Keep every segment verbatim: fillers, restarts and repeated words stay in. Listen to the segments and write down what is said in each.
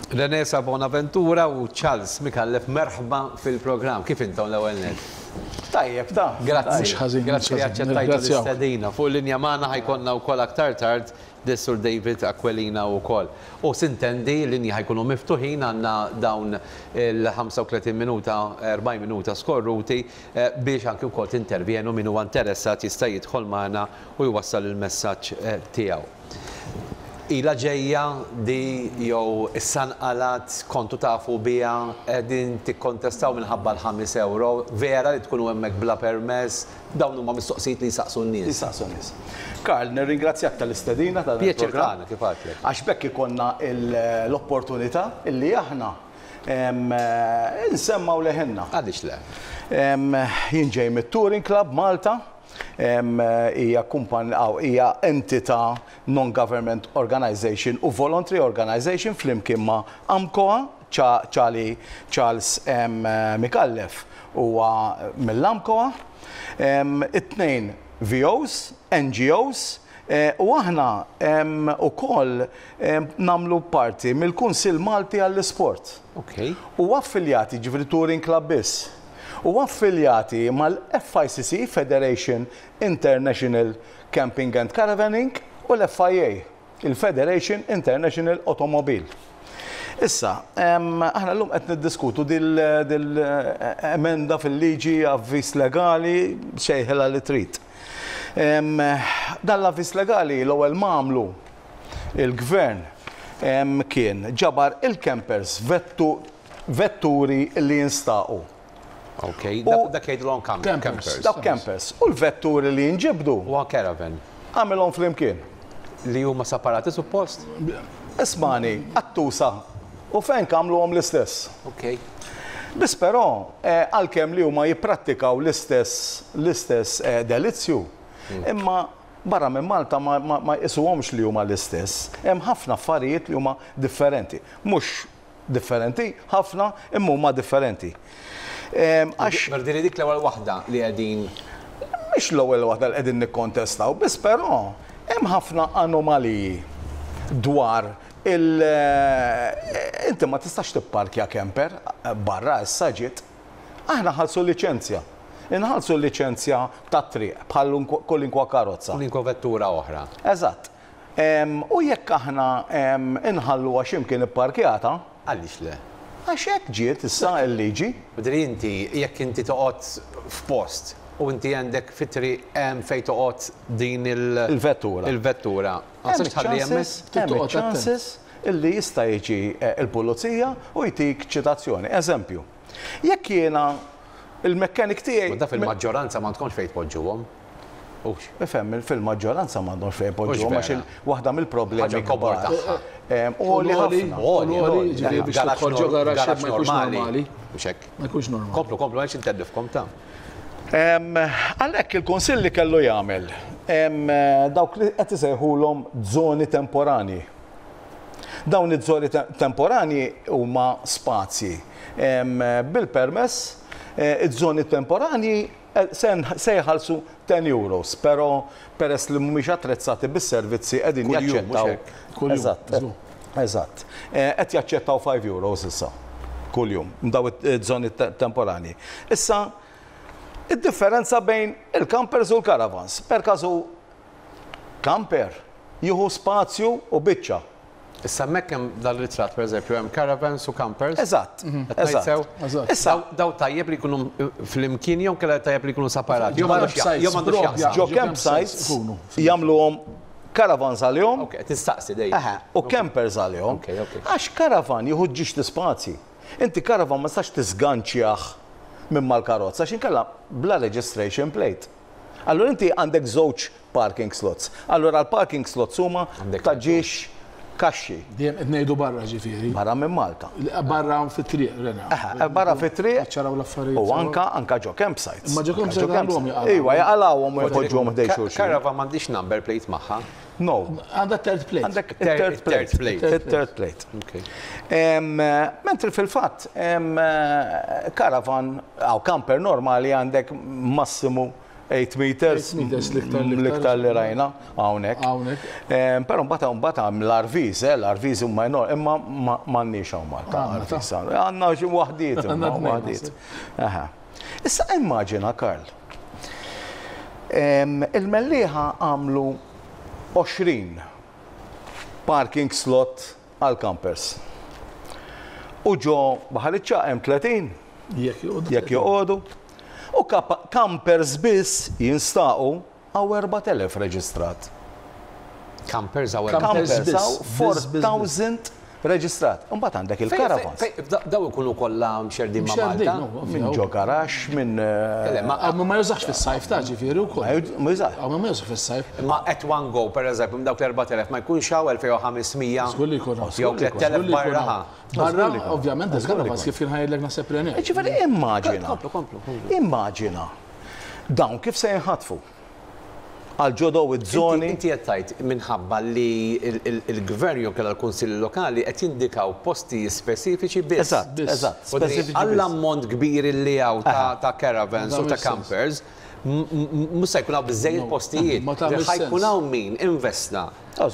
Renesa Bonaventura u Charles Mikallef, merħba fil-programm. Kif intom l-ewwel net? Tajjeb, ta' Grazzi. Grazzi li aċċettajtu l-istedina. Fuq l-linja magħna ħajkonna wkoll aktar tard Sur David Aquilina wkoll. U sintendi l-linja ħajkunu miftuħin għandna dawn il-ħamsa u tletin minuta, erbgħin minuta skorruti biex anke wkoll tintervjenu min huwa interessat jista' jidħol magħna u jwassal il-messaġġ tiegħu. Ila ġejja di jew is-sanqalat kontu tafu biha qegħdin tikkontestaw minħabba l-ħames euro, vera li tkunu hemmhekk bla permess, dawn huma mistoqsijiet li jsaqsu n-nies. Jisaqsu n-nies. Karl, nirringrazzjak tal-istedina tal-programm. Kif għadlek. Għax bekk ikonna l-opportunità illi aħna nsemmaw leħenna. Għadix le. Jien ġej mit-Touring Club Malta. Hija kumpanija hija entità non-government organization u voluntary organization flimkien ma' AMCOA, Charles Mikallef huwa mill-AMCOA, it-tnejn V Os, N G Os, u aħna ukoll nagħmlu parti mill-Kunsill Malti għall-Isport. U affiljati ġifri Touring Club biss. U affiljati mal-F I C C, Federation International Camping and Caravaning, u l-F I A, il-Federation International Automobile. Issa, aħna l-lum qed niddiskutu dil-emenda fil-liġi avvis legali xejħela li trid. Dan l-avvis legali l-ewwel magħmlu il-gvern kien ġabar il-campers vetturi li jinstaqu. Ok, dak jgħidulhom campers. Dak campers. U l-vetturi li jinġibdu. U caravan. Għamilhom flimkien. Li huma separati suppost? Ismani, attusa. U fejn kamluhom l-istess. Ok. Bis però, għalkemm li huma jipprattikaw l-istess l-istess delizzju, imma barra minn Malta ma jqisuhomx li huma l-istess. Hemm ħafna affarijiet li huma differenti. Mhux differenti, ħafna imma huma differenti. Għax dik l-ewwel waħda li qegħdin. Mhix l-ewwel waħda li qegħdin nikkontestaw, biss però hemm ħafna anomaliji dwar il inti ma tistax tipparkja camper barra issa ġiet. Aħna ħallsu liċenzja. Inħallsu l-liċenzja tat-triq bħal kolinkwa karozza. Kolinkwa vettura oħra. Eżatt. U jekk aħna inħalluha x'imkien ipparkjata. Għaliex le? Għax hekk ġiet issa l-liġi. Bidri inti, jekk inti toqgħod f'post u inti għandek fit-triq hemm fejn toqgħod din il-vettura. Il-vettura. Għasax tħalli hemmhekk? Hemm chances illi jista' jiġi l-pulizija u jtik ċitazzjoni. Eżempju, jekk jiena il-mekkanik tiegħi. Da fil-maġġoranza ma tkunx fejn tpoġġuhom. Ifhem, fil-maġġoranza m'għandhomx fejn poġġuhom għax waħda mill-problemi kbar. U li ħafna. Garaġġ normali. Ma jkunx normali. Komplu, komplu, għax intellifkom ta'. Għalhekk il-Kunsill li kellu jagħmel dawk li qed isejħulhom żoni temporani. Dawn iż-żoni temporani huma spazji. Bil-permess, iż-żoni temporani se jħallsu ten euros, però peress li mhumiex attrezzati bis-servizzi qegħdin jaċċettaw. Eżatt. Eżatt. Qed jaċċettaw five euros issa kuljum daw iż-żoni temporani. Issa id-differenza bejn il-campers u l-caravans. Per każu camper jieħu spazju u biċċa. Issa hemmhekk hemm dal-ritratt pereżempju hemm caravans u campers. Eżatt. Issa daw tajjeb li jkunu flimkien jew kellha tajjeb li jkunu separati. Jew m'għandux jaħseb. Ġo campsites jagħmluhom caravans għalihom. Ok, tistaqsi dejjem. U campers għalihom. Għax caravan jieħu ġiex l-ispazji. Inti caravan ma tistax tisganċjah minn mal-karozza għax inkella bla registration plate. Allura inti għandek żewġ parking slots. Allura l-parking slots huma ta' ġiex kaxxi. Dejjem qed ngħidu barra ġifieri. Barra minn Malta. Barra fit-triq rena. Barra fit-triq. Ċaraw l-affarijiet. U anka anka ġo campsites. Ma ġo campsites għandhom jaqgħu. Iwa jaqalawhom u jpoġġuhom ħdej xulxin. Caravan m'għandix number plate magħha. No. Għandha third plate. Għandek third plate. Third plate. Mentri fil-fatt caravan għaw camper normali għandek massimu eight meters. eight meters l-iktar l-iktar li rajna hawnhekk. Hawnhekk. Però mbagħad mbagħad l-R Vs, l-R Vs huma enormi, imma m'għandniex hawn Malta R Vs. Għandna xi waħdiet, waħdiet. Issa immaġina Karl. Il-Mellieħa għamlu għoxrin parking slot għal campers. U ġo Baħar-iċċaq hemm tletin jekk joqogħdu. U campers biss jinstaqu għaw erba' telef reġistrat. Campers għaw Campers għaw four thousand reġistrat. Mbagħad għandek il-caravans. Daw ikunu kollha mxerdin ma' Malta. Minn ġo garax, minn. Ma ma jużax fis-sajf ta' ġifieri wkoll. Ma jużax. Ma ma jużax fis-sajf. Ma at one go, pereżempju, dawk l-erba' telef ma jkunx hawn elfejn u ħamesmija. Żgur li jkun. Jew tliet telef barra. Barra, ovvjament, iż-caravans kif kien ħajlek naħseb René. Ġifieri immaġina. Immaġina. Dawn kif se jinħatfu? Għal ġodow iż-żoni. Inti qed tgħid minħabba li il-gvern jew kellha l-kunsilli lokali qed jindikaw posti speċifiċi biss. Eżatt, eżatt. Għall-ammont kbir li hawn ta' caravans u ta' campers, mhux se jkun hawn biżżejjed postijiet. Ħajkun hawn min investa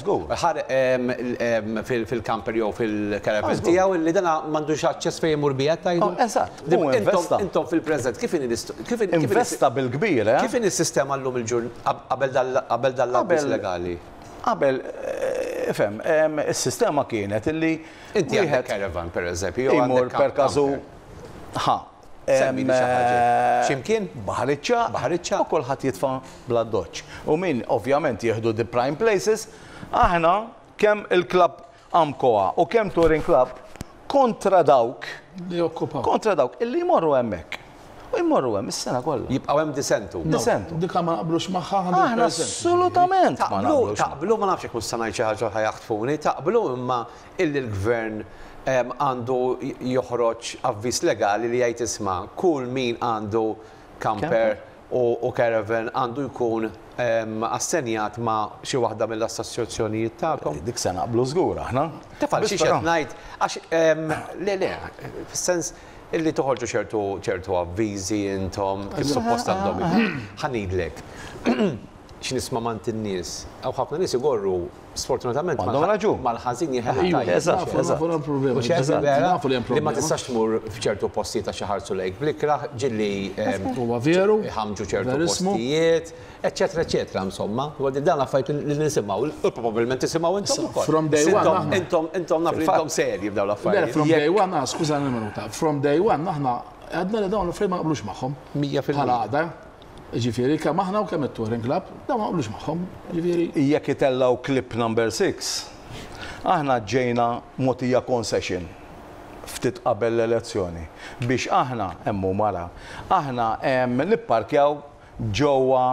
fil-camper jew fil-caravan tiegħu li dan m'għandux aċċess fejn imur biegħed tajdu. Eżatt. Intom fil-preżent kif investa bil-kbir, eh? Kif in is-sistema llum il-ġurn qabel dal-abbis legali? Qabel, ifhem, is-sistema kienet illi inti għandek caravan pereżempju, imur per każu ħa. X'imkien? Baħar-iċċaq. Baħar-iċċaq. U kulħadd jitfa' bla doċċ. U min ovvjament jieħdu the prime places, aħna kemm il-klabb Amcoa u kemm Touring Club kontra dawk li okkupaw. Kontra dawk illi jmorru hemmhekk. U jmorru hemm is-sena kollha. Jibqgħu hemm disentu. Disentu. Dika ma naqblux magħha Aħna assolutament ma naqblux. Taqblu ma nafx hekk mhux se ngħid xi ħaġa ħajaħtfuni, taqblu imma illi l-gvern għandu joħroġ avviż legali li jgħid isma' kull min għandu camper u caravan għandu jkun assenjat ma' xi waħda mill-assoċjazzjonijiet tagħkom. Dik se naqblu żgur aħna. Tefal xi qed ngħid għax le le fis-sens illi toħorġu ċertu ċertu avviżi intom kif suppost għandhom ħanidlek. X'nisma' mant in-nies. Aw ħafna nies igorru sfortunatament mal-ħażin jieħed. Eżatt, eżatt. Li ma tistax tmur f'ċertu postijiet għax ħarsu lejk blikra ġilli huwa veru ħamġu ċertu postijiet, eċetera, eċetera, insomma. Għaddi dan affajt li nisimgħu, u probabbilment tisimgħu intom ukoll. From day one. Intom intom naf li intom serji b'dawn l-affarijiet. From day one, skużani minuta. From day one aħna għadna li dawn l-affarijiet ma naqblux magħhom. Mija fil-mija. Ġifieri kemm aħna u kemm it-Touring Club, da ma naqblux magħhom. Ġifieri. Jekk itellaw clip number six, aħna ġejna mogħtija concession ftit qabel l-elezzjoni biex aħna hemm mara, aħna nipparkjaw ġewwa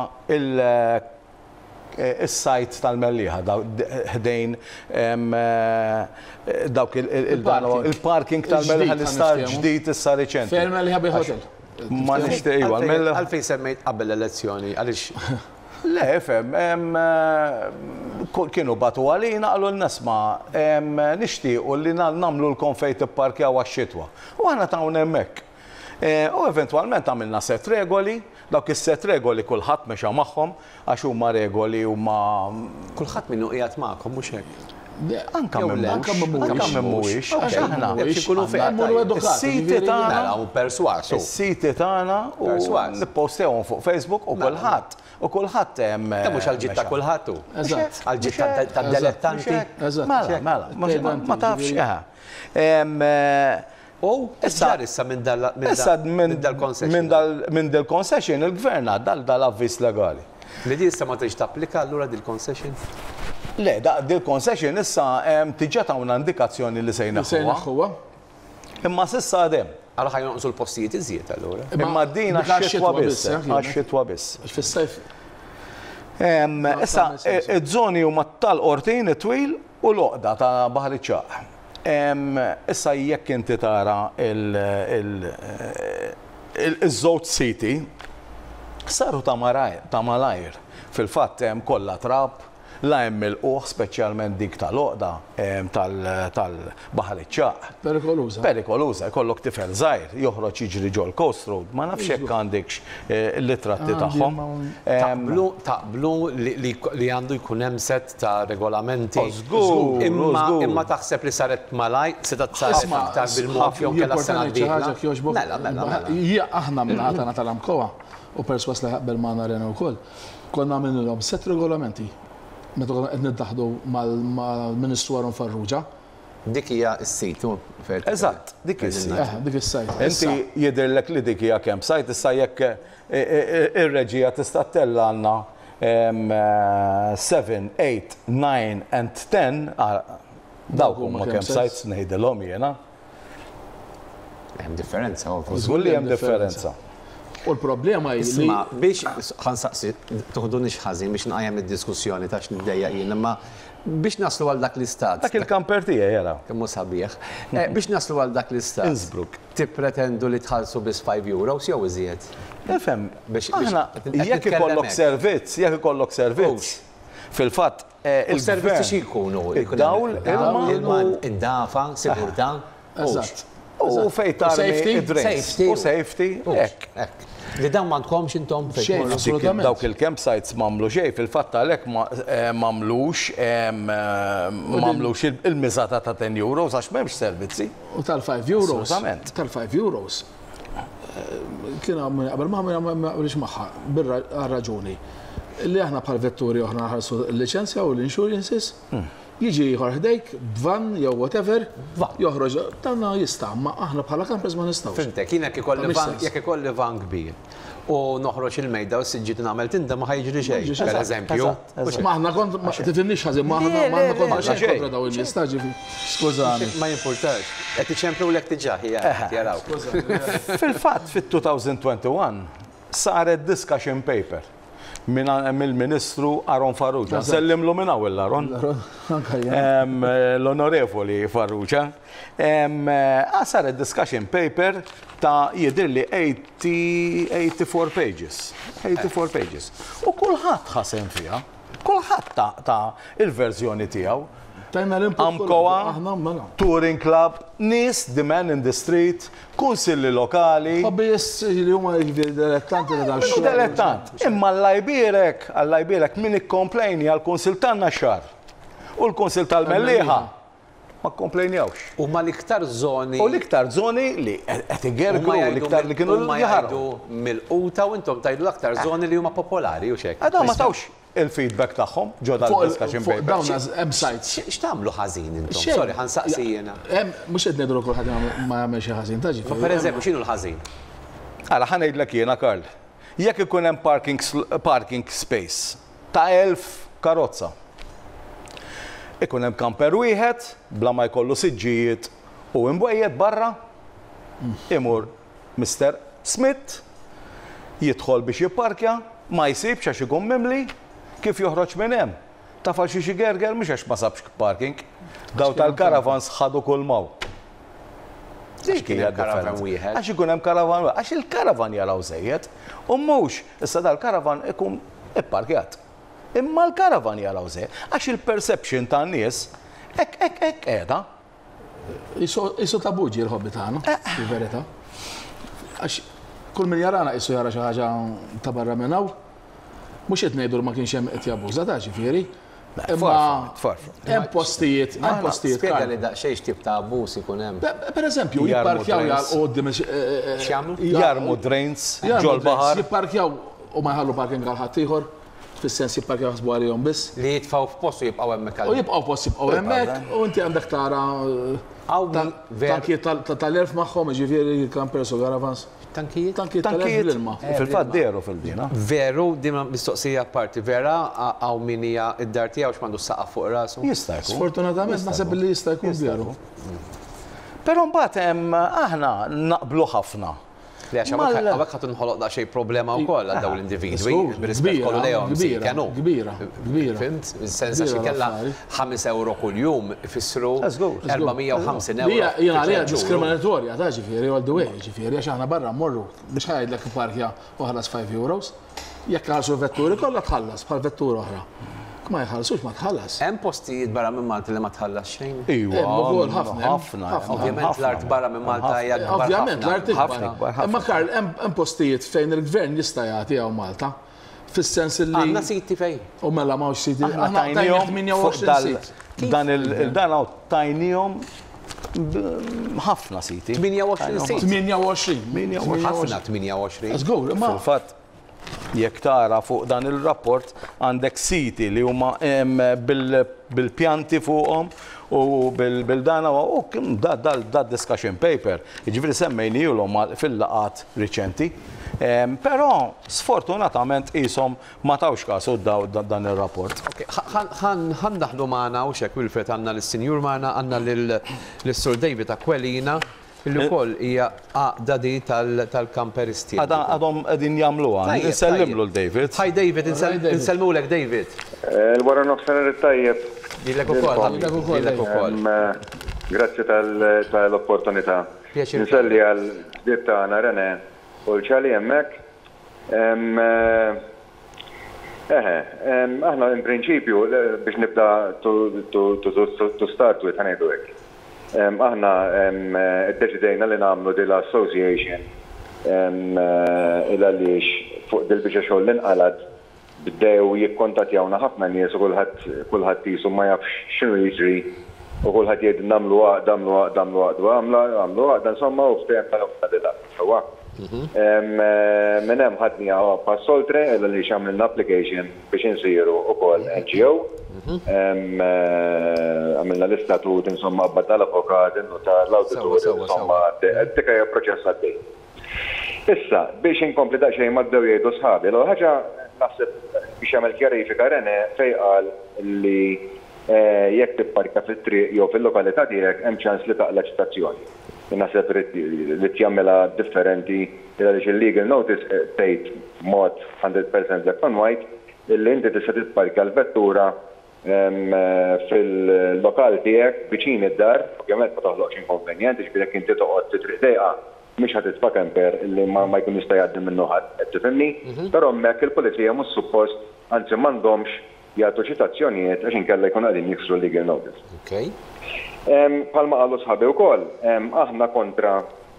il-sajt tal-Mellieħa ħdejn dawk il-parking tal-Mellieħa li sar ġdid issa riċenti. Fejn Mellieħa bil-hotel. Ma nixtieq iwa. Għalfejn semmejt qabel l-elezzjoni, għaliex? Le, fem, kienu batu għalina għallu l-nasma, nixtiequ li namlu l-konfej t-parkjaw għax-xitwa. U għana tawn emmek. U eventualment għamilna set regoli, dawk is-set regoli kulħadd mexa magħhom, għax huma regoli huma. Kulħadd minnu qiegħed magħkom mhux hekk. Anka memmuix, aħna is-siti tagħna u perswasu. Is-siti tagħna u nippostewhom fuq Facebook u kulħadd. U kulħadd hemm. Mhux għal-ġid ta' kulħadd. Eżatt. Għal-ġid tad-dilettanti. Eżatt. Mela, mela, ma tafx eħa. U issa issa minn dal-concession. Minn dal-concession il-gvern għaddal dal-avviż legali. Li di issa ma tiġ tapplika allura dil-concession? Le, da dil-concession issa tiġa tawna indikazzjoni li sejna huwa. Imma s'issa għadem. Għal ħajn jonqsu l-postijiet iżjed allura. Imma din għax-xitwa biss, għax-xitwa biss. Fis-sajf. Issa iż-żoni huma tal-qortin it-twil u l-oqda ta' Baħar-iċċaq. Issa jekk inti tara il-żewġ siti saru ta' malajr. Fil-fatt hemm kollha trab, la hemm il-qoħ speċjalment dik tal-oqda tal-Baħar iċ-Ċaq. Perikoluża. Perikoluża, jkollok tifel żgħir, joħroġ jiġri ġol Coast Road, ma nafx hekk għandekx il-litratti tagħhom. Taqblu li għandu jkun hemm set ta' regolamenti. Żgur, imma taħseb li saret malaj, se tasaret aktar bil-mod jew kellha sena ġdida. Mela, mela. Hija aħna minn ħatana tal-Amkoa u perswas li ħaqbel ma' narena wkoll. Konna minnhom set regolamenti. Meta konna qed niddaħħlu mal-Ministru Aron Farrugia. Dik hija s-sit. Eżatt, dik is-sit. Dik is-sajt. Inti jidhirlek li dik hija campsite, issa jekk ir-reġija tista' tella għandna seven, eight, nine and ten dawk huma campsites ngħidilhom jiena. Hemm differenza. Żgur li hemm differenza. U l-problema hi li biex ħansaqsi tuħdunix ħażin biex nqajjem id-diskussjoni ta' x'niddejjaq jien, imma biex naslu għal dak l-istat. Dak il-kamper tiegħi jara. Kemm hu sabiħ. Biex naslu għal dak l-istat. Innsbruck. Tippretendu li tħallsu biss five euros jew iżjed. Efhem, aħna jekk ikollok servizz, jekk ikollok servizz. Fil-fatt il-servizzi xi jkunu? Id-dawl, ilma, id-dafa, sigurtà. Eżatt. U fejn tarmi id-drinks. U safety. Hekk. Li dan ma tkomx intom fejn. Assolutament. Dawk il-campsites m'għamlu xejn, fil-fatt għalhekk m'għamlux m'għamlux il-miżata ta' ten euros għax m'hemmx servizzi. U tal-five euros. Assolutament. Tal-five euros. Kien qabel ma m'għamilx magħha bir-raġuni. Li aħna bħal vetturi oħra ħarsu l-liċenzja u l-insurances. Jiġi ħdejk b'van jew whatever, joħroġ tanna jista' ma aħna bħala campers ma nistgħux. Fimtek, jekk ikolli van kbir u noħroġ il-mejda u s-siġġiet nagħmel tinda ma ħajġri xejn, pereżempju. Ma aħna kont ma tifinniex ħażin ma aħna ma aħna kont xejn kontra dawn in-nies taġi. Skużani. Ma jimpurtax. Qed iċemplulek diġà hija jaraw. Fil-fatt fit-two thousand twenty-one saret discussion paper mill-Ministru Aron Farrugia. Sellimlu minn hawn l-Aron. L-Onorevoli Farrugia. Saret discussion paper ta' jidhirli eighty-four pages. eighty-four pages. U kulħadd ħasem fiha. Kulħadd ta' il-verżjoni tiegħu. Amkoa, Touring Club, nis, the man in the street, kunsilli lokali. Hobbyist li huma dilettanti ta' dal xogħol. Dilettant. Imma l-lajbierek, għall-lajbierek min ikkomplejni għall-Kunsil tan-Naxxar. U l-Kunsil tal-Mellieħa ma komplejnjawx. U ma l-iktar zoni. U l-iktar zoni li qed igergru l-iktar li kienu jħarru mill-quta u intom tajdu l-aktar zoni li huma popolari u xek. Għadha ma tawx il-feedback tagħhom ġo dal-discussion paper. Dawn websites. X'tagħmlu ħażin intom? Sorry, ħansaqsi jiena. Mhux qed ngħidu kulħadd ma jagħmel xi ħażin taġi. Pereżempju x'inhu l-ħażin? Għala ħanejdlek jiena Karl. Jekk ikun hemm parking space ta' elf karozza. Ikun hemm kamper wieħed bla ma jkollu siġġijiet u imbwejjed barra imur Mister Smith jidħol biex jipparkja ma jsibx għax ikun mimli kif joħroġ minn hemm. Tafal xi xi gerger mhux għax ma sabx parking. Daw tal-karavans ħadu kull maw. Dik hija karavan wieħed. Għax ikun hemm karavan għax il-karavan jaraw żejjed u mhux issa dal-karavan ikun ipparkjat. Imma l-karavan jaraw żejjed għax il-perception tan-nies hekk hekk hekk qiegħda. Isu tabuġi l-ħobbi tagħna, fil-verità. Għax kull min jarana isu jara xi ħaġa ta' barra minn hawn. Mhux qed ngħidu ma kienx hemm qed jabbuża ta' ġifieri. Imma hemm postijiet, hemm postijiet. Spjega li daqsxejn x'tip ta' abbuż ikun hemm. Pereżempju, jipparkjaw qudiem x'jagħmlu? Jarmu drains ġol baħar. Jipparkjaw u ma jħallu parking għal ħadd ieħor. Fis-sens jipparkjaw ħasbu għalihom biss. Li jitfgħu f'post u jibqgħu hemmhekk għal. U jibqgħu post jibqgħu hemmhekk u inti għandek tara tankijiet tal-elf magħhom, ġifieri campers u caravans. Tankijiet? Tankijiet tal-elf l-ilma. Fil-fatt deru fil-dina. Veru, dimma mistoqsija parti vera għaw min hija id-dar tiegħu x'mandu saqaf fuq rasu. Jista' jkun. Sfortunatament naħseb li jista' jkun veru. Però mbagħad hemm aħna naqblu ħafna. Li għax għawek ħatu nħoloq da xej problema u koll għal daw l-individwi, b'rispett kollu lejhom kienu. Kbira, kbira. Fimt? Sensa xi kella ħames euro kull jum ifissru erba'mija u ħamsin euro. Jiena għalija diskriminatorja ta' ġifieri all the way, ġifieri għax aħna barra mmorru biex ħajdlek parkja u ħallas five euros. Jekk ħarsu vetturi kollha tħallas bħal vettur oħra. Ma jħallsux ma tħallas. Hemm postijiet barra minn Malta li ma tħallas xejn. Iwa, ħafna. ħafna. Ovvjament l-art barra minn Malta hija kbar. Ovvjament l-art ħafna. Imma Karl, hemm postijiet fejn il-gvern jista' jagħti hawn Malta. Fis-sens li. Għandna siti fejn. U mela m'hawnx siti. Aħna tajnihom sit. Dan il-dan hawn tajnihom ħafna siti. tminja u għoxrin sit. tminja u għoxrin. Ħafna tminja u għoxrin. Żgur, imma. Fil-fatt, jekk tara fuq dan il-rapport għandek siti li huma bil-pjanti fuqhom u bil-dana u da discussion paper. Jiġifieri semmejnielhom fil-laqat riċenti. Però sfortunatament qishom ma tawx kasu dan ir-rapport. Ħan daħlu magħna u xek Wilfred għandna lis-Sinjur magħna għandna lis-Sur David Aquilina illi wkoll hija għaqda di tal-kamperisti. Għadhom qegħdin jagħmluha. Insellimlu l-David. Hi David, insellmulek David. Il-wara nofsinhar it-tajjeb. Lilek ukoll, lilek ukoll. Grazzi tal-opportunità. Inselli għal ġdiet tagħna Rene u l-ċali hemmhekk. Eħe, aħna in prinċipju biex nibda to start with ħanejdu hekk. Aħna id-deċidejna li nagħmlu din l-association il-għaliex fuq dil-biċa xogħol li nqalad bdew jikkontattjawna ħafna nies u kulħadd qisu ma jafx x'inhu jiġri u kulħadd jgħid nagħmlu għaqda, nagħmlu għaqda, nagħmlu għaqda, nagħmlu għaqda insomma u ftehim tal-għaqda sewwa. Minn hemm ħadnija passoltre li x'għamilna application biex insiru wkoll N G O. Għamilna l-istatut insomma b'bad tal-avukat tal-awditur insomma dik hija proċess għaddej. Issa biex inkompli daqsxejn ma bdew jgħidu sħabi, l ħaġa naħseb biex jagħmel kjarifika Rene fejn qal li jekk tipparka fit-triq jew fil-lokalità tiegħek hemm ċans li taqla ċitazzjoni. Naħseb li tjagħmilha differenti għaliex il-legal notice tgħid mod one hundred percent black and white illi inti tista' titparka l-vettura fil-lokal tiegħek biċin id-dar, ovvjament ma toħloqx inkonvenjenti ġifieri inti toqgħod titriq dejqa mhux ħad titfa' camper illi ma jkun jista' jgħaddi minnu ħadd qed tifhimni, però hemmhekk il-pulizija mhux suppost anzi m'għandhomx jagħtu ċitazzjonijiet għax inkella jkun qegħdin jiksru legal notice. Bħalma qalu sħabi wkoll, aħna kontra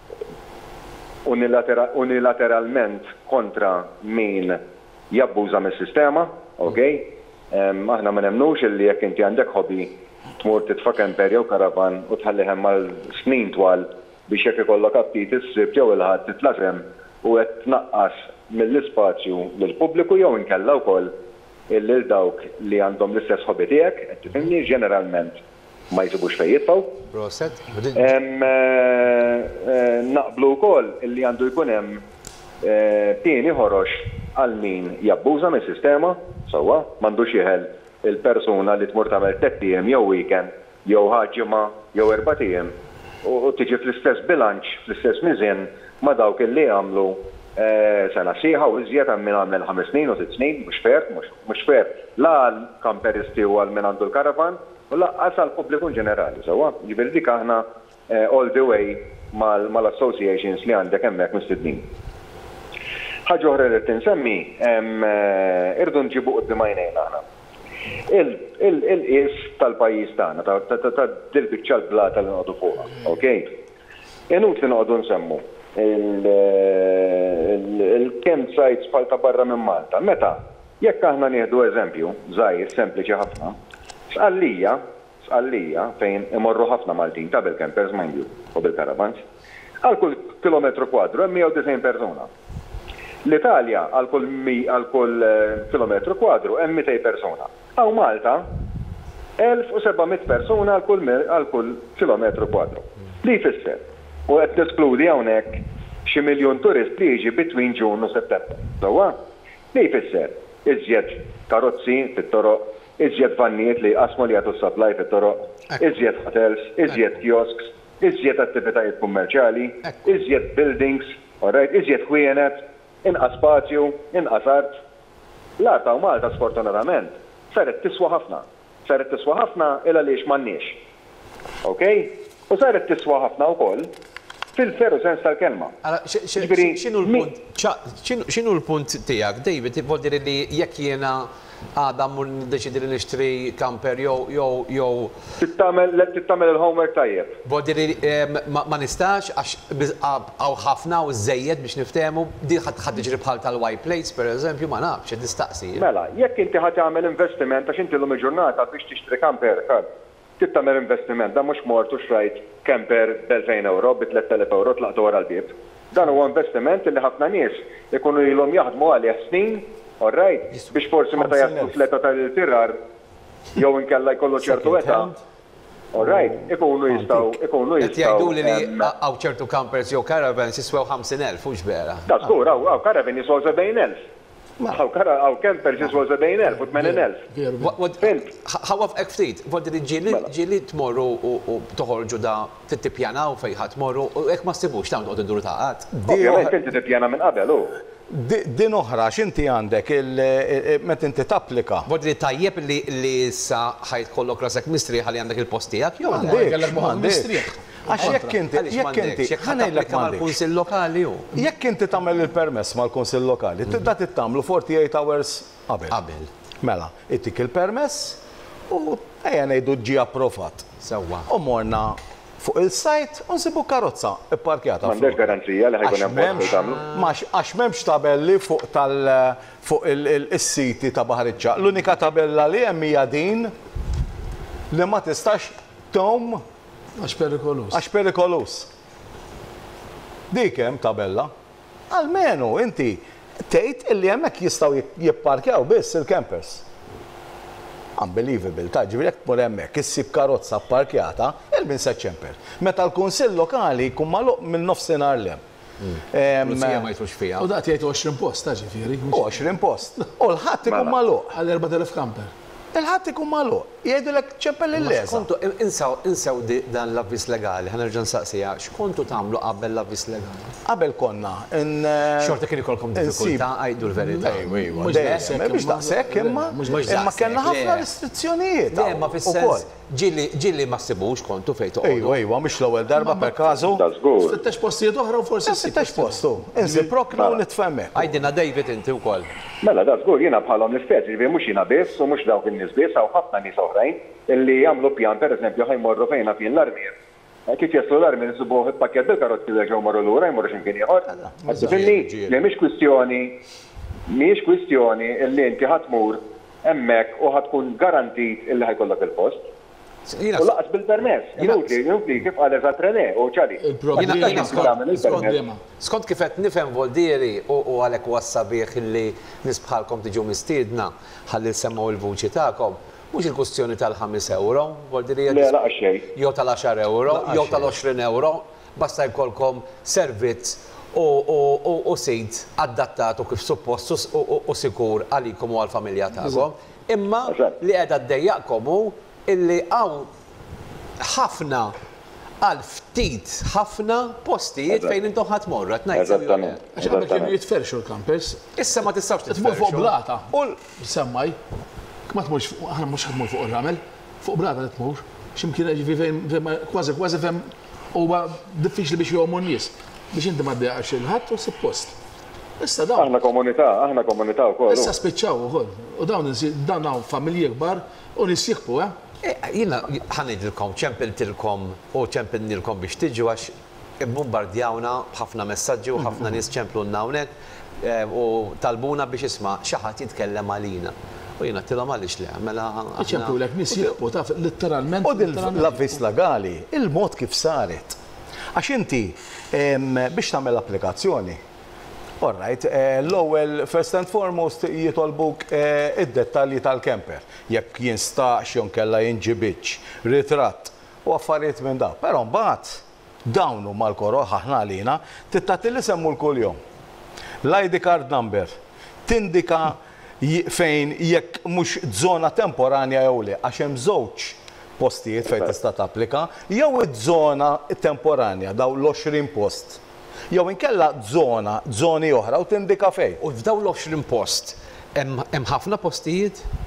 unilateralment kontra min jabbuża mis-sistema, okej? Aħna ma nemnux illi jekk inti għandek hobby tmur titfa' camper jew karavan u tħallihem mal snin twal biex jekk ikollok aptit issib jew il-ħadd titlaqem u qed tnaqqas mill-ispazju lill-pubbliku jew inkella wkoll illi dawk li għandhom l-istess hobby tiegħek qed tifhimni ġeneralment ma jsibux fejn jitfgħu. Proset. Naqblu wkoll illi għandu jkun hemm pieni ħorox għal min jabbuża mis-sistema, sewwa m'għandux jeħel il-persuna li tmur tagħmel tliet ijiem jew weekend jew ħaġġimgħa jew erba' ijiem u tiġi fl-istess bilanċ, fl-istess miżien ma' dawk illi jagħmlu sena sieħa u iżjed hemm min għamel ħames snin u sitt snin, mhux fair, mhux fair la għall-kamperisti u għal min għandu l-karavan u laqqas għall-pubbliku ġenerali, sewwa. Jiġifieri dik aħna all the way mal-associations li għandek hemmhekk mistednin. Ħaġa oħra li tinsemmi, irdu nġibu qudiem għajnejn aħna. Il-qies tal-pajjiż tagħna, ta' dil-biċċa l-blata li noqogħdu fuqha, okej? Inut li noqogħdu nsemmu il-campsites bħal ta' barra minn Malta. Meta, jekk aħna nieħdu eżempju, żgħir, sempliċi ħafna, sqallija, sqallija fejn imorru ħafna Maltin ta' bil-campers mind you u bil-caravans, għal kull kilometru kwadru hemm mija u disgħin persuna. L-Italja għal kull kilometru kwadru hemm mitej persuna. Aw Malta elf u sebgħimiet persuna għal kull kilometru kwadru. Li jfisser u qed neskludi hawnhekk xi miljun turist li jiġi between Ġun u Settembru. Sewwa? Li jfisser iżjed karozzi fit-toroq, iżjed vannijiet li qasmu li jagħtu supply fit-toroq, iżjed hotels, iżjed kiosks, iżjed attivitajiet kummerċjali, iżjed buildings, alright, iżjed ħwienet, inqas spazju, inqas art. L-art ta' Malta sfortunatament saret tiswa ħafna. Saret tiswa ħafna il għaliex m'għandniex. Okej? U saret tiswa ħafna wkoll Fil-veru sens tal-kelma. X'inhu l-punt tiegħek, David, vuol dire li jekk jiena għadha mmur niddeċidi li nixtri camper jew jew tittamel il-homework tajjeb. Vuol dire ma nistax għax għaw ħafna u żejjed biex niftehmu di ħadd tiġri bħal tal-Y Place pereżempju ma nafx qed nistaqsi. Mela, jekk inti ħadd tagħmel investiment għax inti llum il-ġurnata biex tixtri camper, tittamel investiment, da mhux mortu xrajt camper b'elfejn euro, bi tliet elef euro tlaqtu wara l-bib. Dan huwa investiment li ħafna nies ikunu ilhom jaħdmu għalih snin, all right, biex forsi meta jaslu fl-età tal-tirar jew inkella jkollu ċertu età. All right, ikunu jistgħu ikunu jistgħu. Qed jgħiduli li hawn ċertu campers jew caravans jiswew ħamsin elf hux vera. Da żgur, hawn caravan jiswew sebgħin elf. Hawn campers jiswew sebgħin elf u tmenin elf. Ħawaf hekk ftit, vodri ġieli tmorru u toħorġu da tippjanaw fejn ħadd tmorru u hekk ma ssibux ta' noqgħod idur taqgħod. Ovvjament inti tippjana minn qabel hu. Din oħra x'inti għandek meta inti tapplika. Vodri tajjeb li issa ħajt kollok rasek mistrieħ li għandek il-post tiegħek jew għandek. Għax jekk inti, jekk inti, ħanejlek mal-kunsill lokali hu. Jekk inti tagħmel il-permess mal-kunsill lokali, tibda tittamlu forty-eight hours qabel. Qabel. Mela, ittik il-permess u ejja ngħidu ġie approvat. Sewwa. U morna fuq il-sajt u nsibu karozza ipparkjata. M'għandekx garanzija li ħajkun hemm post tagħmlu. Għax m'hemmx tabelli fuq tal fuq is-siti ta' Baħar iċ-Ċaq. L-unika tabella li hemm hija din li ma tistax tom Għax perikolus. Għax perikolus. Dik hemm tabella. Almenu inti tgħid illi hemmhekk jistgħu jipparkjaw biss il-campers. Unbelievable, ta' ġifieri jekk tmur hemmhekk issib karozza pparkjata, ilmin se ċemper. Meta l-kunsill lokali jkun magħluq minn nofsinhar lem. Ma jtux fija. U daqt jgħid għoxrin post, ta' ġifieri. U għoxrin post. U l-ħadd ikun magħluq. Għal erba' elef camper. Il-ħadd ikun magħluq. Jgħidulek ċempel il-leża. Kontu insew dan l-avviż legali, ħanerġa' nsaqsija, x'kontu tagħmlu qabel l-avviż legali? Qabel konna. Xorta kien ikolkom diffikultà għajdu l-verità. Mhux daqshekk imma imma kellna ħafna restrizzjonijiet. Ma fis-sens ġieli ma ssibux kontu fejn toqgħodu. Ejwa, ejwa, mhux l-ewwel darba per każu. Sittex postijiet oħra u forsi sittex postu. Insib prokna u nitfemmek. Għajdina David inti wkoll. Mela da żgur jiena bħalhom l-istess, ġifieri mhux jiena biss u mhux dawk in-nies biss hawn ħafna nies oħrajn illi jagħmlu pjan pereżempju ħajmorru fejn fin l-armier. Kif jaslu l-armier nsibuh il-pakket bil-karozzi jerġgħu marru lura jmorru x'imkien ieħor. Ġifieri li mhix kwistjoni mhix kwistjoni illi inti ħatmur hemmhekk u ħatkun garantit illi ħajkollok il-post. U laqas bil-permess. Inutli kif qal eżatt René u ċari. Skont kif qed nifhem Voldieri u għalhekk huwa sabiħ illi nies bħalkom tiġu mistiedna ħalli semmaw il-vuċi tagħkom. Mhux il-kwistjoni tal-ħames euro, Voldieri jew tal-għaxar euro, jew tal-għoxrin euro, basta jkollkom servizz u sit adattat u kif suppost u sikur għalikom u għall-familja tagħkom. Imma li qiegħda ddejjaqkom hu illi għaw ħafna għal ftit ħafna postijiet fejn intom ħatmorru qed ngħid. Eżattament. Għax qabel kienu jitferxu l-campers. Issa ma tistgħux titmur fuq blata. U semmaj, ma tmurx aħna mhux ħadmur fuq ir-ramel, fuq blata tmur. X'imkien ġifi fejn kważi kważi fejn huwa diffiċli biex jgħomu n-nies biex inti ma ddejjaqx il-ħadd u ssib post. Issa dawn. Aħna komunità, aħna komunità wkoll. Issa spiċċaw ukoll. U dawn dawn hawn familji kbar u nies jieħbu, eh? Jina ħanidilkom, ċempiltilkom u ċempilnilkom biex tiġu għax bombardjawna b'ħafna messaġġi u ħafna nies ċemplunna hawnhekk u talbuna biex isma' xi ħadd jitkellem għalina. U jiena tilhom għaliex le, mela ċemplulek nies jieħbu taf litteralment. U l-avviż legali, il-mod kif saret. Għax inti biex tagħmel applikazzjoni. All right, l-ewwel first and foremost jitolbuk id-dettalji tal-camper. Jekk jinstax jew kella jinġibiċ, ritratt u affarijiet minn dawn. Però mbagħad dawn huma l-koro aħna għalina tittat li semmu l-kuljum. L-I D card number tindika fejn jekk mhux żona temporanja jew le għax hemm żewġ postijiet fejn tista' tapplika jew iż-żona temporanja daw l-għoxrin post. Jew inkella żona, żoni oħra u tindika fejn. U f'daw l-għoxrin post hemm ħafna postijiet?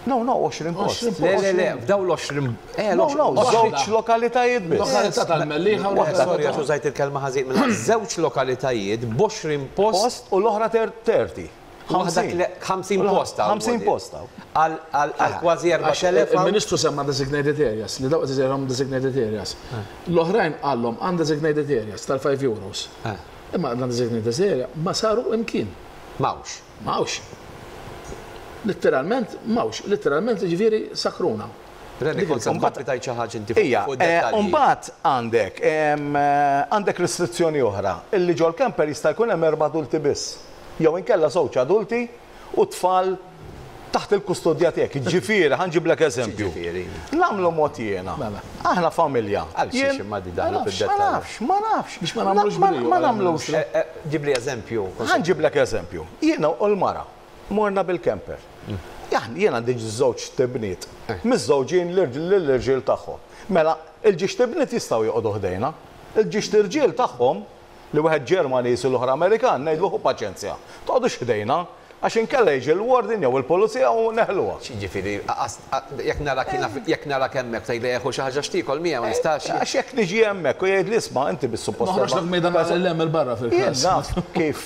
No, no, għoxrin post. Le, le, le, f'daw l-għoxrin. Eh, No, no, żewġ lokalitajiet biss. Lokalità tal-Melliħa u Waħda, sorry, għax użajt il-kelma ħażin minn żewġ lokalitajiet b'għoxrin post. Post u l-oħra tridta. ħamsin posta. ħamsin posta. Għal kważi erba' elef. Il-Ministru semma designated areas, li dawq tiżerhom designated areas. L-oħrajn qallhom undesignated areas tal-five euros. Imma undesignated area ma saru imkien. Mawx. Mawx. Literalment, mawx, literalment ġifieri sakruna. Reni konsum kapitaj ċaħġa inti Ija, umbat għandek, għandek restrizzjoni oħra. Illi ġol camper jista' jkun hemm erba' adulti biss. Jew inkella żewġ adulti u tfal taħt il-kustodja tiegħek. Ġifieri, ħanġiblek eżempju. Nagħmlu mod jiena. Aħna familja. Għaliex imma di daħlu fid-dettall. Ma nafx, ma nafx. Biex ma nagħmlux Ma nagħmlux. Ġibli eżempju. Ħanġiblek eżempju. Jiena u l-mara morna bil-camper. Jena għandi żewġ tibniet. Miż-żewġin l-irġiel tagħhom. Mela, il-ġiex tibniet jistgħu joqogħdu ħdejna. Il-ġiex irġiel tagħhom li wieħed Ġermaniż u l-oħra Amerikan ngħidluhu paċenzja. Toqgħodux ħdejna għax inkella jiġi l-wardin jew il-pulizija u neħluha. Ġifieri, jekk nara jekk nara hemmhekk tgħidli jieħu xi ħaġa xtikol miegħu ma nistax. Għax jekk niġi hemmhekk u jgħid isma' inti bis-suppost. Noħroġ lok mejdan għasellem il-barra fil-klass. Naf kif.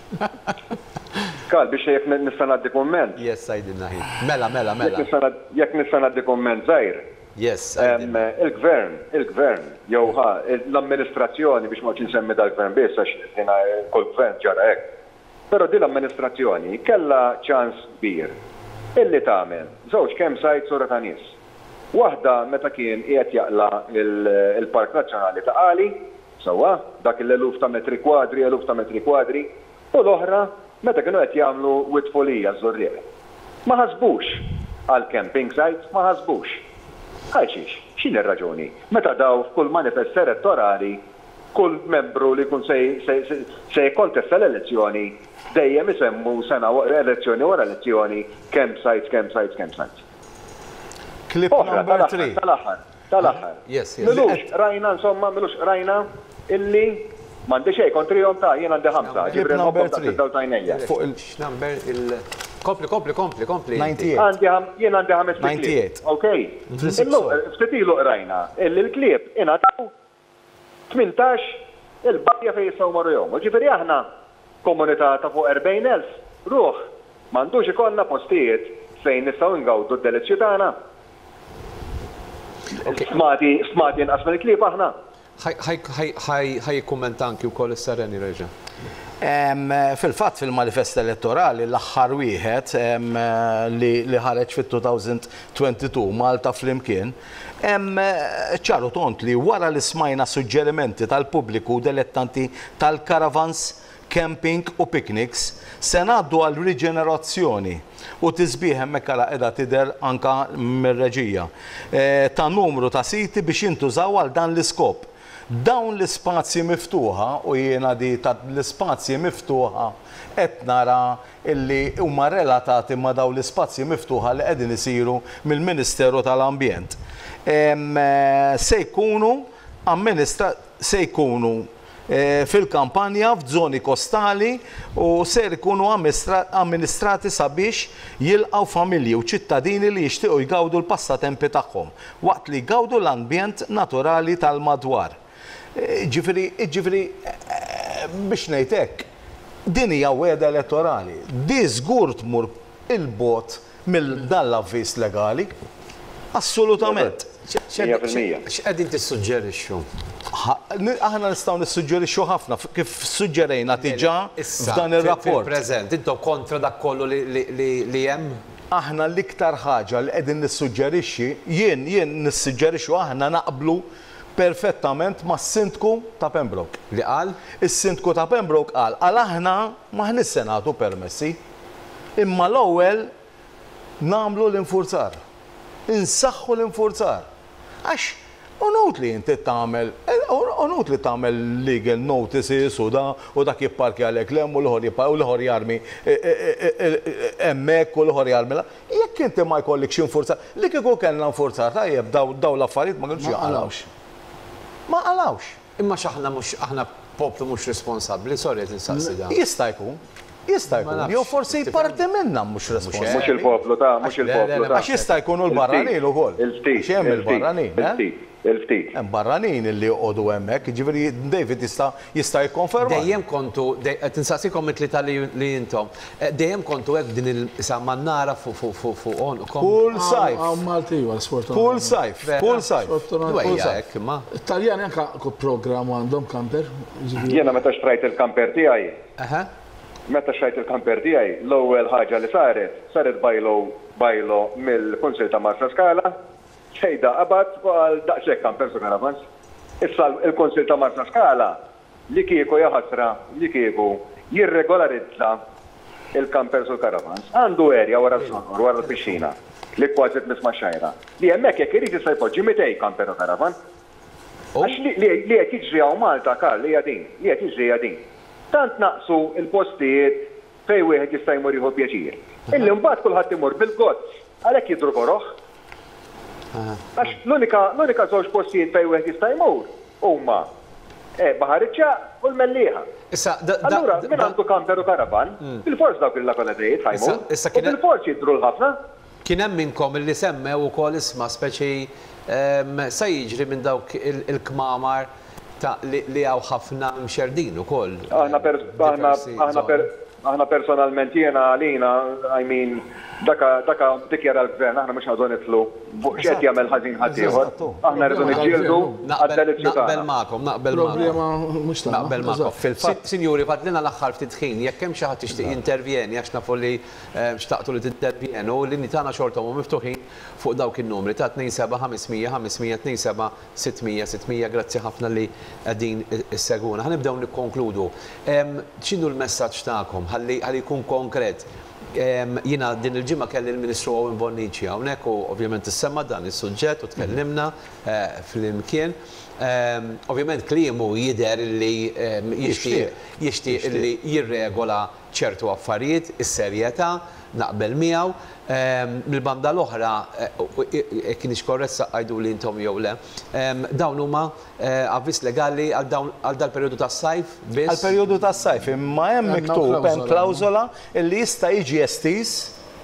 Kal, biex jek nista' ngħaddi kumment. Yes, sajdinna ħin. Mela, mela, mela. Jekk nista' ngħaddi kumment żgħir. Yes. Il-gvern, il-gvern, jew ħa, l-amministrazzjoni biex ma nsemmi dal-gvern biss għax jiena kol gvern ġara hekk. Però din l-amministrazzjoni kellha ċans kbir illi tagħmel żewġ kemm sajt sura ta' nies. Waħda meta kien qiegħed jaqla il-Park Nazzjonali ta' Qali, sewwa, dak il-eluf ta' metri kwadri, eluf ta' metri kwadri, u l-oħra meta kienu qed jagħmlu witfolija żurriera. Ma ħasbux għal camping sites, ma ħasbux. Ħajxiex, x'in ir-raġuni? Meta daw f'kull manifest elettorali, kull membru li jkun se jkontesta l-elezzjoni dejjem isemmu sena elezzjoni wara elezzjoni camp sites, camp sites, camp sites. Clip number three. Tal-aħħar, tal-aħħar. Yes, yes. Milux rajna, insomma, milux rajna illi Mandi xej, kontrihom ta' jien għandi ħamsa. Clip number three. Fuq il-number il- Kompli, kompli, kompli, kompli. ninety-eight. Jien għandi ħames ninety-eight. Okej. Ftit ilu qrajna. Il-klieb ingħataw tmintax il-baqja fejn jistgħu marru jom. Ġifieri aħna komunità ta' fuq erbgħin elf ruħ m'għandux ikollna postijiet fejn nistgħu ngawdu d-delizzju tagħna. Smati, smati inqas minn il-klieb aħna. ħaj kommentanki u koll s-sareni reġa. Fil-fat fil-manifest elettorali l-axħar wieħed li ħareġ fit-twenty twenty-two Malta flimkien, ċaru tont li wara li smajna suġġerimenti tal-pubbliku dilettanti tal-caravans, camping u picnics, se ngħaddu għal riġenerazzjoni u tisbieħ hemmhekk għala qiegħda tidher anka mir-reġija ta' numru ta' siti biex jintużaw għal dan l-iskop. Dawn l-ispazji miftuħa u jiena di ta' l-ispazji miftuħa qed nara illi huma relatati ma' dawn l-ispazji miftuħa li qegħdin isiru mill-Ministeru tal-Ambjent. Se jkunu amministra se jkunu fil-kampanja f'żoni kostali u se jkunu amministrati sabiex jilqgħu familji u ċittadini li jixtiequ jgawdu l-passatempi tagħhom waqt li jgawdu l-ambjent naturali tal-madwar. Ġifiri, ġifiri, biex ngħidlek, din hija weda elettorali. Di żgur tmur il-bot mill-dan l-avviż legali. Assolutament. X'qegħdin tissuġġerixxu? Aħna nistgħu nissuġġerixxu ħafna kif suġġerejna diġà f'dan ir-rapport. Preżent, intom kontra dak kollu li hemm? Aħna l-iktar ħaġa li qegħdin nissuġġerixxi, jien jien nissuġġerixxu aħna naqblu perfettament ma' s-sindku ta' Pembroke. Li qal? Is-sindku ta' Pembroke qal, għal aħna maħnis se nagħtu permessi, imma l-ewwel nagħmlu l-infurzar. Insaħħu l-infurzar. Għax unut li inti tagħmel, unut li tagħmel legal notices u da u dak jipparki għalek lem u l-ħor jarmi hemmhekk u l-ħor jarmela. Jekk inti ma jkollikx infurzar, li kieku kellna nfurzar tajjeb daw l-affarijiet ma kienx jaqalawx. Ma għalawx. Imma xaħna mux, aħna poplu mux responsabli, sorry, tinsaqsi da. Jista' jkun. Jista' jkun, jew forsi parti minnha mhux responsabbli. Mhux il-poplu ta' mhux il-poplu ta'. Għax jista' jkunu l-barranin ukoll. Il-ftit. Hemm il-barranin, il-ftit. Il-ftit. Hemm barranin illi joqogħdu hemmhekk, jiġifieri David jista' jista' jikkonferma. Dejjem kontu, qed insaqsikom it-tlieta li intom, dejjem kontu hekk din il-sa mannara fuq on. Kull sajf. Għaw Malti huwa sport. Kull sajf, kull sajf. Dwejja hekk ma. Italjani anke programm għandhom kamper. Jiena meta xtrajt il-kamper tiegħi. Meta xtrajt il-kamper tiegħi, l-ewwel ħaġa li saret, saret bajlo bajlo mill-Kunsil ta' Marsa Skala, xejda qabad għal daqshekk kamper su karavans. Issa il-Kunsil ta' Marsa Skala li kieku jaħasra li kieku jirregolarizza il-kamper su karavans. Għandu erja wara s-sonor, wara l-pixxina, li kważi tmisma' xajra. Li hemmhekk jekk irid jista' jpoġġi mitej kamper u karavan. Għax li qed jiġri hawn Malta Karl li hija din, li qed jiġri hija din. Tant naqsu il-postijiet fej wieħed jista' jmur jieħu pjaċir. Illi mbagħad kulħadd imur bil-gozz, għalhekk jidru koroħ. Għax l-unika żewġ postijiet fej wieħed jista' jmur huma Baħar Iċċaq u l-Mellieħa. Allura min għandu kamper u karavan, bil-fors dawk il-lakonedejiet ħajmu, u bil-fors jidru l-ħafna. Kien hemm minnkom illi semmew ukoll isma' speċi sa jiġri minn dawk il-kmamar li għaw ħafna mxerdin u koll. Aħna personalment jena għalina, I mean, daka dikjara l-gvern, aħna mux għadun itlu, xed jgħamil ħazin ħaddieħor. Aħna rridu nġildu għad-delizzju. Naqbel ma'kom, naqbel ma'kom. Naqbel ma'kom. Fil-fat, sinjuri, fatlina l-axħar ftit ħin, jekk hemm xi ħadd tixtieq intervjeni, għax nafu li xtaqtu li tintervjenu, li nitana xorta huma miftuħin fuq dawk in-numri ta' tnejn seba' ħamesmija ħamesmija tnejn seba' sittmija sittmija, grazzi ħafna li qegħdin isseguna. Ħanibdew nikkonkludu. X'inhu l-messaġġ tagħkom ħalli jkun konkret. Jina din il-ġimma kelli il-Ministru Owen Bonnici hawnhekk u ovvjament issemma dan is-suġġett u tkellimna fl-imkien. Ovvjament kliemu jidher li jixtieq li jirregola ċertu affarijiet, is-serjetà naqbel miegħu. Mill-banda l-oħra, kien korressa għajdu li intom jew le, dawn huma avvis legali għal dal-perjodu tas-sajf biss? Għal perjodu tas-sajf, imma hemm miktub hemm klawżola li jista' jiġi estiż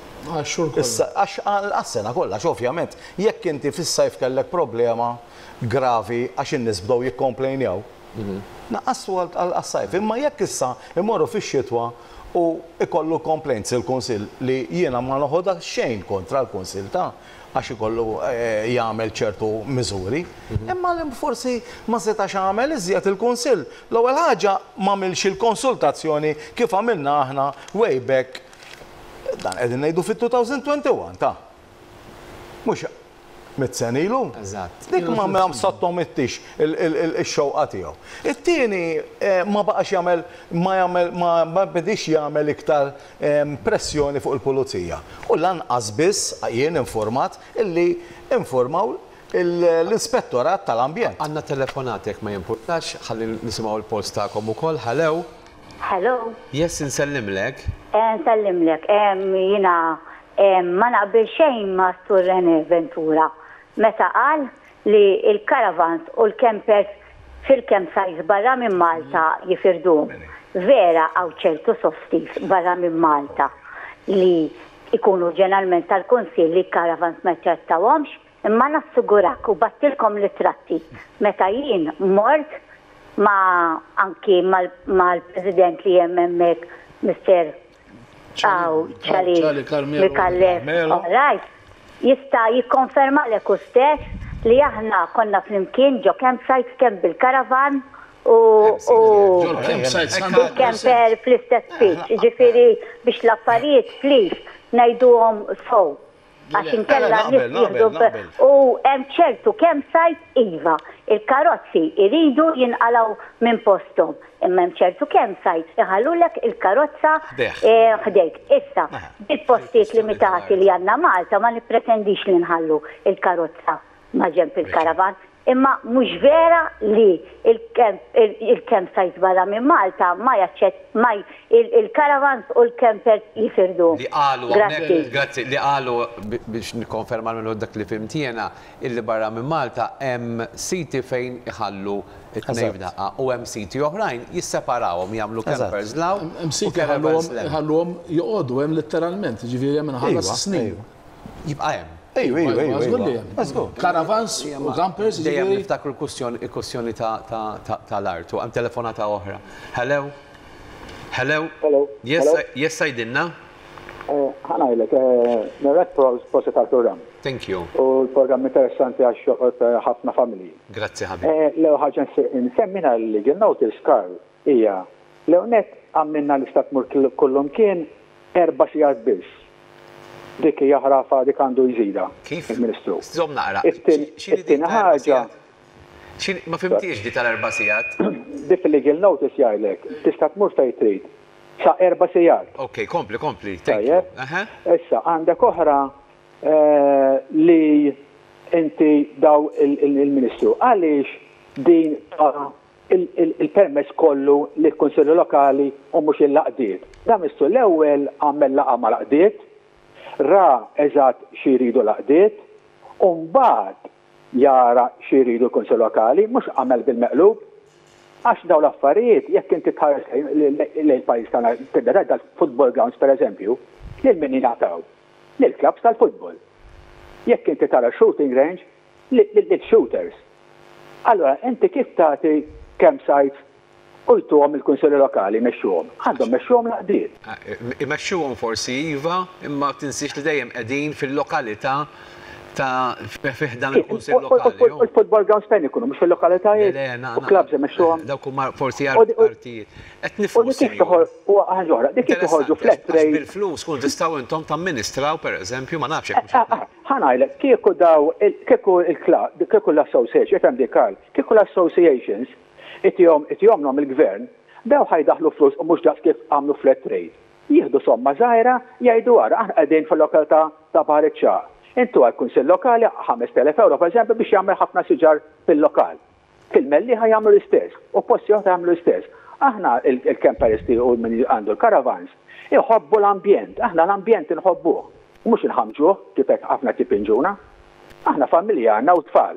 għax għas-sena kollha, ovvjament. Jekk inti fis-sajf kellek problema gravi għax in-nies bdew jikkomplejnjaw, naqqassu għas-sajf. Imma jekk issa imorru fix-xitwa u ikollu complaints il-Kunsill li jiena ma noħodha xejn kontra l-Kunsill ta' għax ikollu jagħmel ċertu miżuri, imma forsi ma setax għamel iżjed il-Kunsill. L-ewwel ħaġa m'għamilx il-konsultazzjoni kif għamilna aħna way back dan qegħdin ngħidu fit-twenty twenty-one ta' mhux mit-sen ilu. Dik ma msottomittix il-xewqa tiegħu. It-tieni ma baqax jagħmel ma jagħmel ma bedix jagħmel iktar pressjoni fuq il-pulizija. U lanqas biss jien informat illi informaw l-ispettorat tal-ambjent. Għandna telefonatek ma jimpurtax, ħalli nisimgħu l-post tagħkom ukoll. Hello. Hello. Yes, nsellimlek. Nsellimlek. Jiena ma naqbel xejn ma' Sur René Ventura. Meta qal li il-caravans u l-campers fil-campsites barra minn Malta jifirduhom. Vera għaw ċertu softis barra minn Malta li ikunu ġeneralment tal-Kunsill li caravans ma ċertawhomx, imma nassigurak u battilkom li tratti. Meta jien mort ma anki mal-President li hemm hemmhekk Mister Aw, ċali, Mikallef, all right. Jista' jikkonferma lek u stess li aħna konna flimkien ġo campsites kemm bil-karavan u bil-camper fl-istess pitch. Ġifieri biex l-affarijiet please ngħiduhom sow. Għax inkella nies jieħdu u hemm ċertu campsite iva. Il-karozzi iridu jinqalgħu minn posthom. Imma hemm ċertu campsites iħallulek il-karozza ħdejk. Issa, bil-postijiet limitati li għandna Malta ma nippretendix li nħallu il-karozza ma' ġenb il-karavan. imma mhux vera li il-campsites barra minn Malta ma jaċċett ma il-caravans u l-campers jifirdu. Li qalu, grazzi, li qalu biex nikkonferma minn dak li fimtiena illi barra minn Malta hemm siti fejn iħallu it-tnejn f'daqqa u hemm siti oħrajn jisseparawhom jagħmlu campers law. Hemm siti ħalluhom joqogħdu hemm letteralment, ġifieri hemm inħallas snin. Jibqa' hemm. Ejju, ejju, ejju. Caravans u campers. Dejjem niftakru l-kussjoni tal-artu. Hemm telefonata oħra. Hello? Hello? Hello? Yes, sajdinna? Ħanajlek, nirret prosit tal-program. Thank you. U l-program interessanti għax xoqot ħafna familji. Grazzi ħabib. Lew ħagġa nsemmina l-legal notice, Karl, hija lew net għamminna l-istat mur kullum kien erba' xijat biss. Dik hija ħrafa dik għandu jżida. Kif? Il-Ministru. Żomm naqra. It-tieni ħaġa. Ma fimtiex di tal-erba' sigħat? Dik il-legal notice jgħidlek, tista' tmur fejn trid. Sa erba' sigħat. Ok, kompli, kompli. Tajjeb. Issa għandek oħra li inti daw il-Ministru. Għaliex din il-permess kollu li l-Kunsillu Lokali u mhux il-laqdiet. Da mistu l-ewwel għamel laqa ma' laqdiet, ra eżatt xi jridu laqdiet, u mbagħad jara xi jridu l-Kunsill Lokali, mhux għamel bil-meqlub, għax daw l-affarijiet jekk inti tħares lejn-pajjiż tagħna tidder tal-football grounds pereżempju, lil min jingħataw, lill-klabs tal-futbol. Jekk inti tara shooting range, lill-shooters. Allora, inti kif tagħti campsites u jtuhom il-Kunsilli Lokali mexxuhom. Għandhom mexxuhom laqdiet. Imexxuhom forsi iva, imma tinsix li dejjem qegħdin fil-lokalità ta' fiħdan il-Kunsill Lokali. U l-football grounds fejn ikunu, mhux fil-lokalitajiet. U klabs imexxuhom. Dawk huma forsi partijiet. Qed nifhmu. U dik toħorġu ħaġa dik toħorġu flat rate. Bil-flus kun tistgħu intom tamministraw pereżempju ma nafx hekk. Ħanajlek kieku daw kieku il-klab, kieku l-association, jefhem dik Karl, kieku l-associations it-jomnom il-gvern, daw ħajdaħlu flus u mux daqs kif għamlu flat rate. Jihdu somma zaħira, jajdu għara, aħna għedin fil-lokalita ta' Bariċċa. Intu għal-Kunsill Lokali ħames telef euro, per eżempju, biex jagħmel ħafna siġar fil-lokal. Fil-melli ħajamlu l-istess, u posti oħra jagħmlu l-istess. Aħna il-kemperisti u min għandu l-karavans, iħobbu l-ambjent, aħna l-ambjent inħobbuh, u mux nħamġuh, kifek ħafna tipinġuna. Aħna familja għandna u tfal.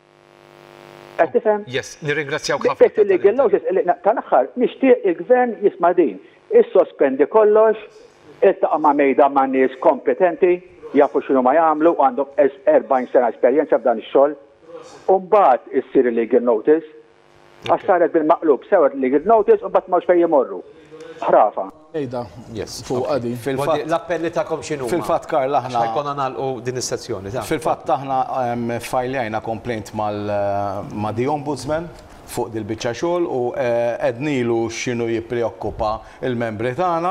Għattifem? Yes, nirringrazzjaw ħafna. Bek il-legal notice, tal-axħar, nixtieq il-gvern jisma' din, is-sospendi kollox, iltaqa' ma' mejda ma' nies kompetenti, jafu x'inhu ma jagħmlu, għandhom erbgħin sena esperjenza f'dan ix-xogħol, u mbagħad issir il-legal notice, għax saret bil-maqlub sewet il-legal notice u mbagħad m'hawnx fejn jimorru. Ħrafa. Ejda, fuq għadi. L-appelli ta'kom x'inhu? Fil-fatt Karl aħna. Ħajkun nagħlqu din is-sezzjoni. Fil-fatt aħna fajljajna complaint ma' the Ombudsman fuq dil-biċċa xogħol u qednilu x'inhu jippreokkupa il-membri tagħna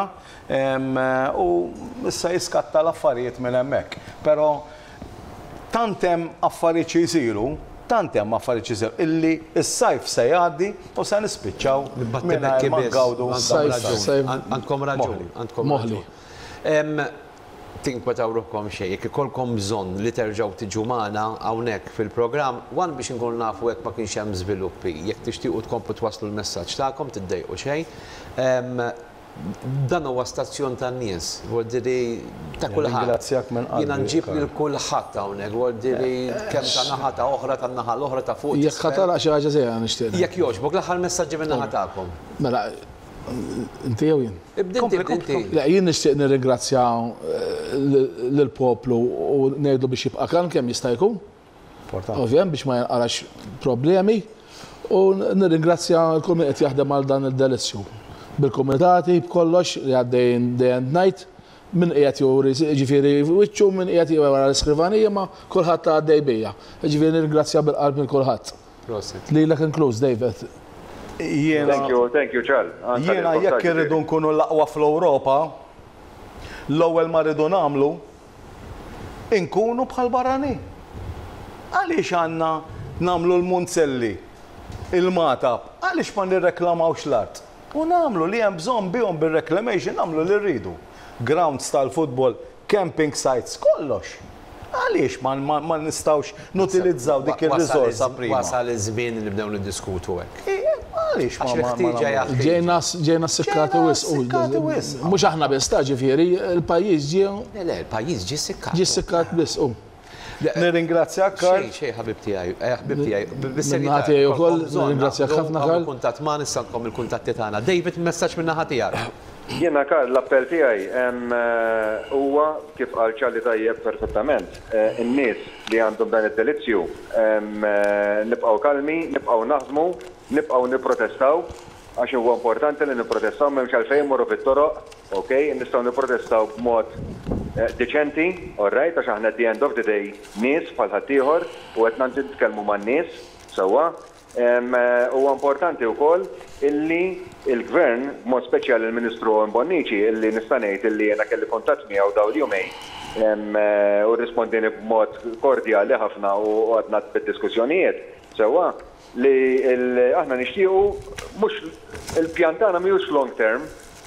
u issa jiskatta l-affarijiet minn hemmhekk. Però tant hemm affarijiet jsiru, tant hemm affarijiet jsiru illi s-sajf se jgħaddi u se nispiċċaw mingħajr ma ngawdu. Għandkom raġun, għandkom moħli. Tinkwetaw ruħkom xejn, jekk ikolkom bżonn li terġgħu tiġu magħna hawnhekk fil-programm, wan biex inkunu nafu hekk ma kienx hemm żviluppi. Jekk tixtiequ tkomplu twasslu l-messaġġ tagħkom tiddejqu xejn. Dan huwa stazzjon tan-nies, wordiri ta' kulħadd. Jiena nġib lil kulħadd hawnhekk, wordiri kemm ta' naħa ta' oħra tan naħa l-oħra ta' fuq. Jekk ħatara xi ħaġa sejja nixtieq. Jekk jogħġbok l-aħħar messaġġi minn naħa tagħkom. Mela, inti jew jien. Ibdinti. Jien nixtieq nirringrazzja lill-poplu u ngħidu biex jibqa' kan kemm jista' jkun. Ovvjament biex ma jinqarax problemi u nirringrazzja l-kull min qed jaħdem għal dan il-delizzju. Bil-komitati, b'kollox li għaddejn dejjem night, minn qiegħed juri ġifieri wiċċu minn qiegħed juri wara l-iskrivanija ma kulħadd għaddej bija. Ġifieri nirringrazzja bil-qalb minn kulħadd. Lilek inkluż, David. Thank you, thank you, Charles. Jiena jekk irridu nkunu l-aqwa fl-Ewropa, l-ewwel ma rridu nagħmlu inkunu bħal barrani. Għaliex għandna nagħmlu l-Munzelli, il-Matab, għaliex ma nirreklamawx l-art? U nagħmlu li hemm bżonn bihom bir-reclamation nagħmlu li rridu. Grounds tal-futbol, camping sites, kollox. Għaliex ma nistawx nutilizzaw dik ir-riżorsa prima. Wasal iż-żmien li nibdew niddiskutu hekk. Għaliex ma ġejna sikkati wisq. Mhux aħna biss ta' ġifieri, il-pajjiż ġie. Le, il-pajjiż ġie sikkat. Ġie sikkat biss. Nirringrazzjak Karl. Xej ħabib tiegħi, ħabib tiegħi. Bis-serjetà tiegħi wkoll nirringrazzjak ħafna Karl. Kuntatt ma nissalkom il-kuntatti tagħna. David, messaġġ minn naħa tiegħek. Jiena Karl, l-appell tiegħi huwa kif qal Ċarli tajjeb perfettament. In-nies li għandhom dan id-delizzju nibqgħu kalmi, nibqgħu naħdmu, nibqgħu nipprotestaw għax huwa importanti li nipprotestaw m'hemmx għalfejn morru fit-toroq, okej, nistgħu nipprotestaw b'mod deċenti, all right, għax aħna at the end of the day nies bħal ħaddieħor u qed nitkellmu man-nies sewwa. Huwa importanti wkoll illi il-Gvern, mod speċjali il-Ministru Bonnici, illi nista' ngħid illi jiena kelli kuntatt miegħu dawn il-jumejn u rrispondini b'mod kordjali ħafna u għadna bid-diskussjonijiet sewwa li aħna nixtiequ mhux il-pjantana mhijiex long term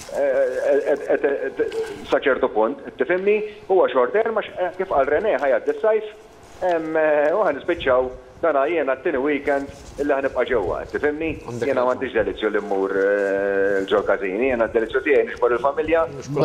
sa ċertu punt, tifhimni, huwa short term għax kif qal René ħajgħaddi s-sajf u ħanispiċċaw dana jiena t-tieni weekend illi ħanibqa' ġewwa, tifhimni? Jiena m'għandix delizzju li mmur ġew każini, jiena d-delizzju tiegħi nixbor il-familja.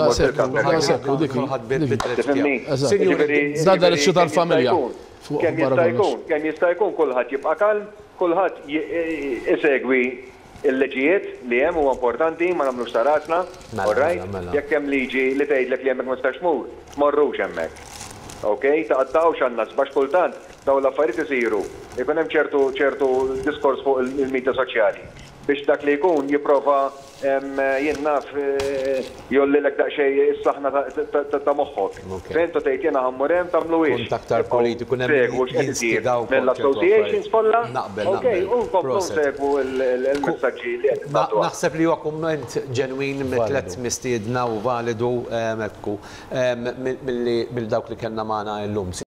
Tifhimni? Da delizzju tal-familja. Kemm jista' jkun, kemm jista' jkun kulħadd jibqa' kalm, kulħadd isegwi il-leġijiet li hemm huwa importanti ma nagħmlux tarasna, all right? Jekk hemm liġi li tgħidlek li hemmhekk ma tistax tmur, tmorrux hemmhekk. Okay, taqattawx għannas bax kultant daw l-affarijiet isiru. Ikun hemm ċertu ċertu diskors fuq il-medja soċjali biex dak li jkun jipprova jien naf jollilek daqsxejn is-saħna ta' moħħok. Fejn tu tgħid jiena ħammur hemm tagħmlu hix. Kont aktar politiku hemm jinstigaw mill-associations kollha. Okej, u nkomplu nsegwu l-messaġġi li qed nagħtu. Naħseb li huwa kumment ġenwin mit-tliet mistiedna u validu hemmhekk mill dawk li kellna magħna llum.